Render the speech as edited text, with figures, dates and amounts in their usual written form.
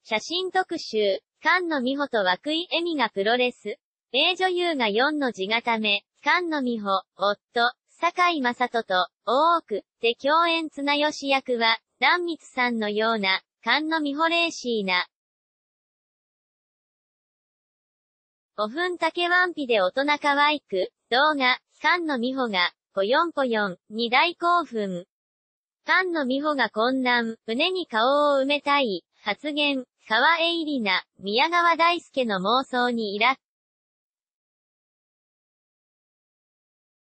写真特集、菅野美穂と涌井絵美がプロレス。名女優が4の字固め、菅野美穂、夫、堺雅人と、大奥、で共演綱吉役は、壇蜜さんのような、菅野美穂レーシーな。5分竹ワンピで大人可愛く、動画、菅野美穂が、ぽよんぽよん、に大興奮。菅野美穂が困難、胸に顔を埋めたい、発言、川栄里奈、宮川大輔の妄想にイラッ